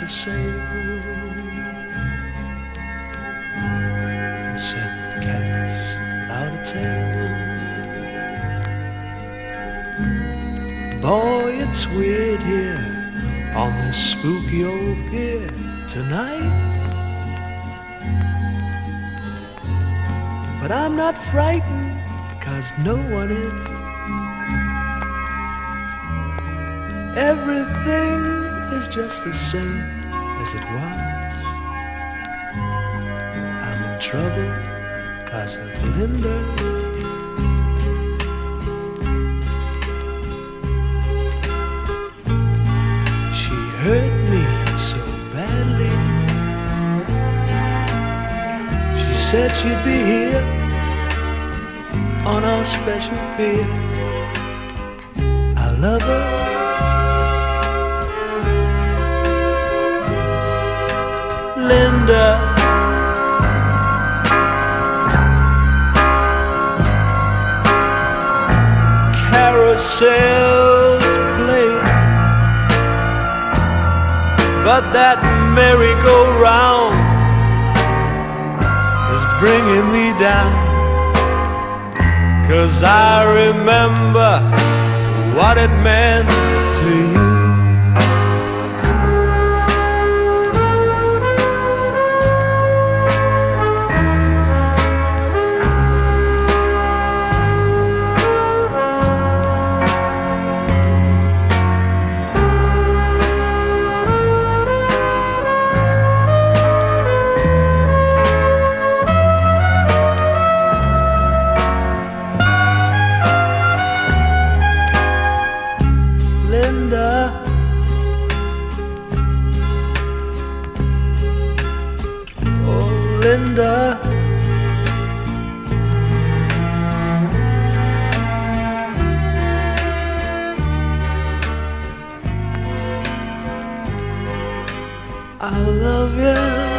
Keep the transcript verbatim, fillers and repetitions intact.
a sail and set cats without a tail. Boy, it's weird here on this spooky old pier tonight, but I'm not frightened, 'cause no one is. Everything is just the same as it was. I'm in trouble 'cause of Linda. She hurt me so badly. She said she'd be here on our special pier. I love her, Linda. Carousels play, but that merry-go-round is bringing me down. 'Cause I remember what it meant to you. Linda, oh Linda, I love you.